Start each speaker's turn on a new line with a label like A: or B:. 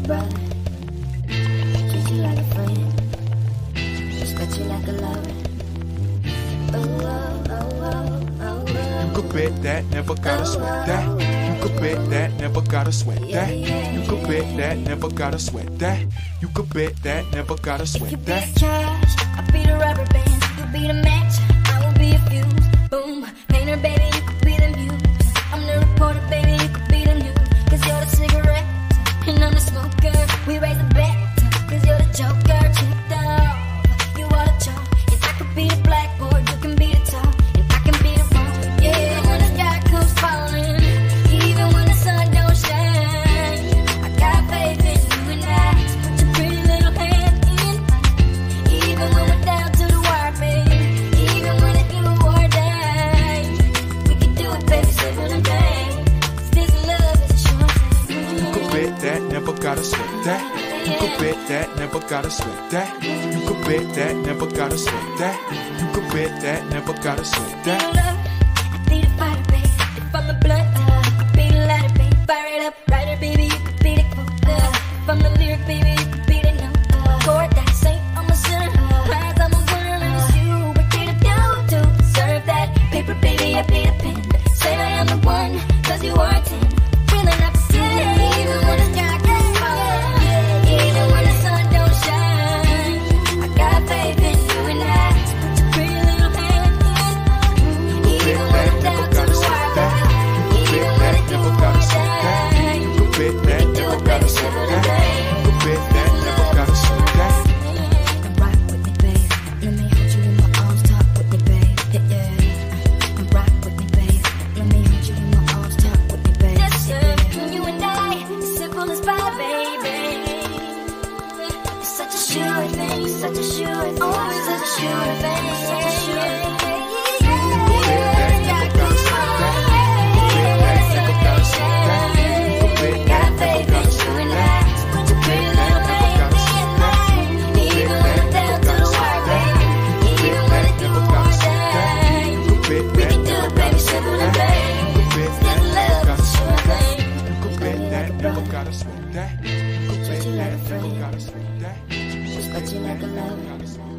A: brother, treat you like a friend, respect you like a lover. Oh, oh, oh, oh, oh, oh.
B: You could bet that, never gotta sweat that. You could bet that, never gotta sweat that. You could bet that, never gotta sweat that. You could bet that, never gotta sweat that.
A: If you be the trash, I'll be the rubber band. You be the match, I will be a fuse. Boom, painter, baby, you could be the muse. I'm the reporter, baby, you could be the news. Cause you're the cigarette, and I'm the smoker. We raise the bet, cause you're the joker. Checked out, you are the chalk. And I could be the blackboard, you can be the top. And I can be the wrong, yeah, when the sky comes falling. Even when the sun don't shine, I got faith in you and I. So put your pretty little hand in mine. Even when we're down to the wire, baby. Even when it's you or die, we can do it, baby, simple and plain. 'Cause this love is a short thing.
B: You could bet that, never gotta sweat that. You could bet that, never gotta sweat that. You could bet that, never gotta sweat that. You could bet that, never gotta sweat that.
A: I be the fire, baby. If I'm the blunt, you could be the lighter, baby. Fire it up, writer, baby, you could be the quote. If I'm the lyric, baby, you could be the note. Chord that saint, I'm a sinner. Rise, I'm a winner, and it's you. What did you to deserve that? Paper, baby, I be the pen. Say I am the one, 'cause you are a 10. Feeling up to even when the sky gets falling. Even when the sun don't shine, I got faith in you and I. So put your pretty little hand in. Even when I'm down to the wire, baby. Even when it's you or die,
B: You could bet that,
A: do
B: never
A: it,
B: gotta
A: baby,
B: sweat
A: simple
B: that.
A: and plain.
B: You could bet that, never gotta sweat that.
A: And rock with me, babe. Let me hold you in my arms, talk with me, babe. Yeah, yeah. And rock with me, babe. Let me hold you in my arms, talk with me, babe. Yes, sir. You and I, it's simple as pie, baby. It's such a sure thing, such a sure thing, always such a sure thing, such a sure thing. Got faith in you and I. So put your pretty little hand in mine. Even when I'm down to the wire, baby. Even when it's you or die, we can do it, baby, simple and plain. This love is a sure thing.
B: You could bet that, never gotta sweat that. You could bet that, never gotta sweat that.
A: Respect you like a lover.
B: Gotta sweat